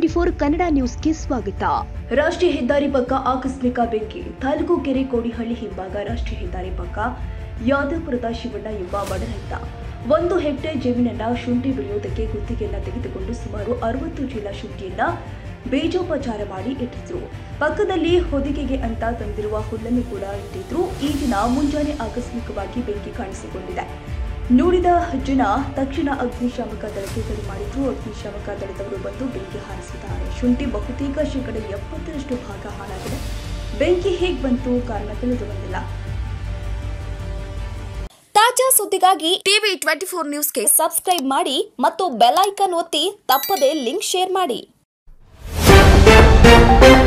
ಟಿವಿ24 ಕನ್ನಡ ನ್ಯೂಸ್ಗೆ ಸ್ವಾಗತ. ರಾಷ್ಟ್ರೀಯ ಹೆದ್ದಾರಿ ಪಕ್ಕ ಆಕಸ್ಮಿಕ ಬೆಂಕಿ. ತಾಲೂಕು ಕೆರೆಕೋಡಿಹಳ್ಳಿ ಹಿಂಭಾಗ ರಾಷ್ಟ್ರೀಯ ಹೆದ್ದಾರಿ ಪಕ್ಕ ಯಾದವಪುರದ ಶಿವಣ್ಣ ಎಂಬ ಬಡ ರೈತ 1 ಹೆಕ್ಟೇರ್ ಜಮೀನನ್ನ ಶುಂಠಿ ಬೆಳೆಯುವುದಕ್ಕೆ ಗುತ್ತಿಗೆಯನ್ನ ತೆಗೆದುಕೊಂಡು ಸುಮಾರು 60 ಚೀಲ ಶುಂಠಿಯನ್ನ ಬೀಜೋಪಚಾರ ಮಾಡಿ ಇಟ್ಟಿದ್ರು. ಪಕ್ಕದಲ್ಲಿ ಹೊದಿಕೆಗೆ ಅಂತ ತಂದಿರುವ ಹುಲ್ಲನ್ನು ಕೂಡ ಇಟ್ಟಿದ್ರು. ಈ ದಿನ ಮುಂಜಾನೆ ಆಕಸ್ಮಿಕವಾಗಿ ಬೆಂಕಿ ಕಾಣಿಸಿಕೊಂಡಿದೆ. ನೋಡಿದ ಜನ ತಕ್ಷಣ ಅಗ್ನಿಶಾಮಕ ದಳಕ್ಕೆ ಕರೆ ಮಾಡಿದ್ರು. ಅಗ್ನಿಶಾಮಕ ದಳದವರು ಬಂದು ಬೆಂಕಿ ಹಾರಿಸಿದ್ದಾರೆ. ಶುಂಠಿ ಬಹುತೇಕ ಶೇಕಡ 70ರಷ್ಟು ಭಾಗ ಹಾಳಾಗಿದೆ. ಬೆಂಕಿ ಹೇಗೆ ಬಂತು ಕಾರಣ ತಿಳಿದು ಬಂದಿಲ್ಲ. ತಾಜಾ ಸುದ್ದಿಗಾಗಿ ಟಿವಿ24 ನ್ಯೂಸ್ಗೆ ಸಬ್ಸ್ಕ್ರೈಬ್ ಮಾಡಿ ಮತ್ತು ಬೆಲ್ ಐಕಾನ್ ಒತ್ತಿ ತಪ್ಪದೇ ಲಿಂಕ್ ಶೇರ್ ಮಾಡಿ.